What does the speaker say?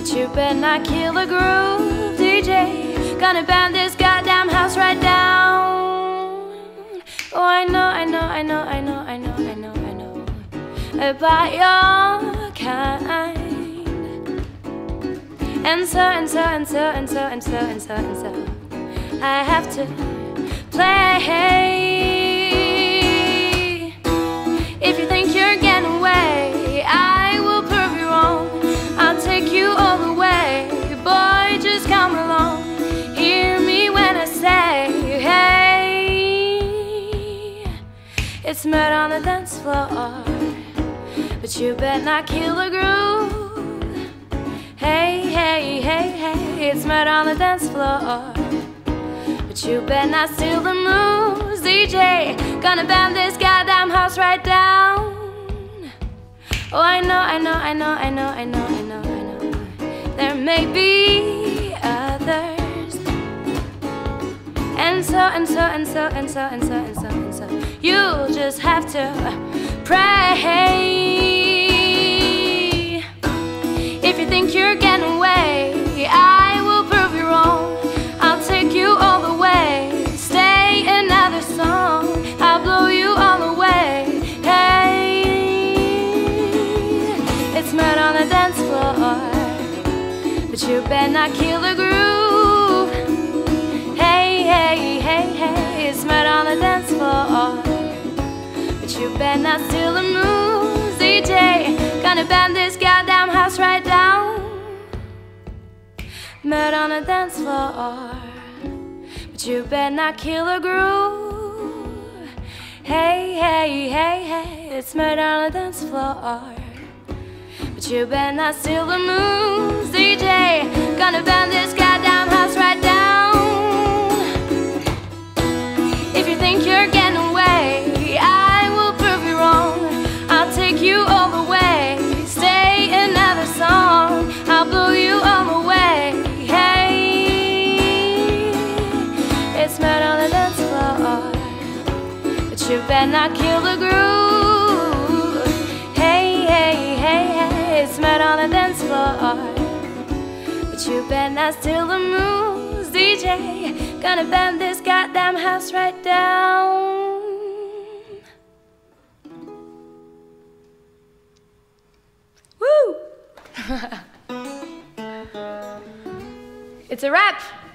but you better not kill the groove, DJ. Gonna burn this goddamn house right down. Oh, I know about your kind. And so I have to play. If you think you're getting away, I will prove you wrong. I'll take you all the way. Boy, just come along. Hear me when I say, hey, it's murder on the dance floor, but you better not kill the groove. Hey, it's murder on the dance floor, but you better not steal the moves, DJ. Gonna burn this goddamn house right down. Oh, I know. There may be others, and so you'll just have to pray. If you think you're getting away, I will prove you wrong. I'll take you all the way. Stay another song, I'll blow you all away. Hey, it's murder on the dance floor, but you better not kill the groove. Hey, it's murder on the dance floor, but you better not steal the moves, DJ. Gonna burn this goddamn house right down. Murder on the dance floor, but you better not kill the groove. Hey, it's murder on the dance floor, but you better not steal the moves, DJ. Gonna burn this goddamn house right down. If you think you're getting away, I will prove you wrong. I'll take you all the way. Stay another song, I'll blow you all away. Hey, it's murder on the dance floor, but you better not kill the groove. Hey, it's murder on the dance floor, but you better not steal the moves, DJ. Gonna burn this goddamn house right down. Woo! It's a wrap.